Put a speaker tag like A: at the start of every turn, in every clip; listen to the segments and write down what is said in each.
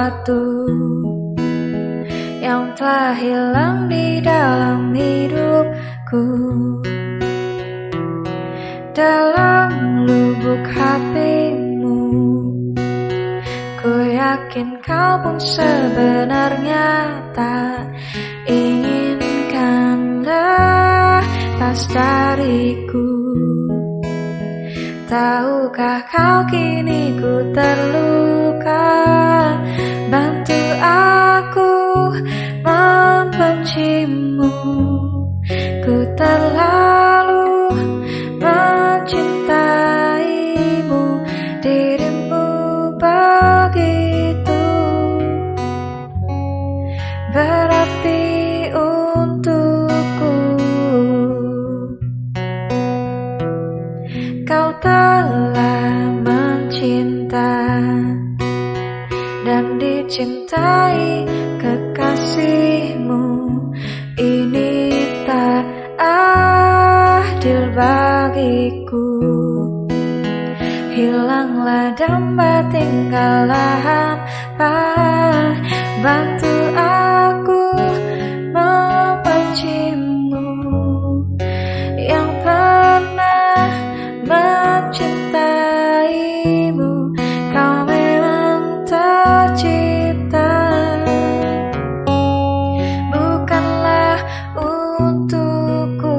A: sesuatu yang telah hilang di dalam hidupku. Dalam lubuk hatimu, ku yakin kau pun sebenarnya tak inginkan lepas dariku. Tahukah kau kini ku terluka? Bantu aku membencimu. Ku terlalu mencintaimu, dirimu begitu berarti untukku. Kau telah mencinta dan dicintai kekasihmu. Ini tak adil bagiku. Hilanglah damba, tinggallah hampa. Bantu aku membencimu yang pernah mencintaimu. Kau memang tercipta bukanlah untukku.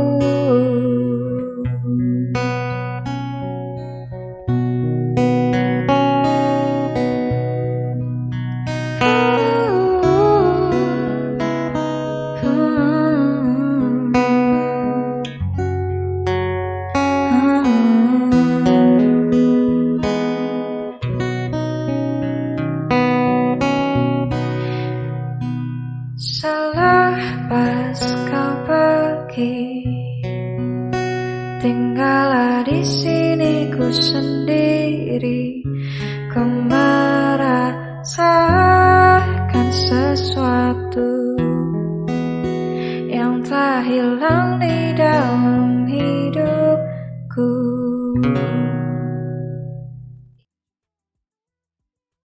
A: Selepas kau pergi, tinggallah di sini ku sendiri. Ku merasakan sesuatu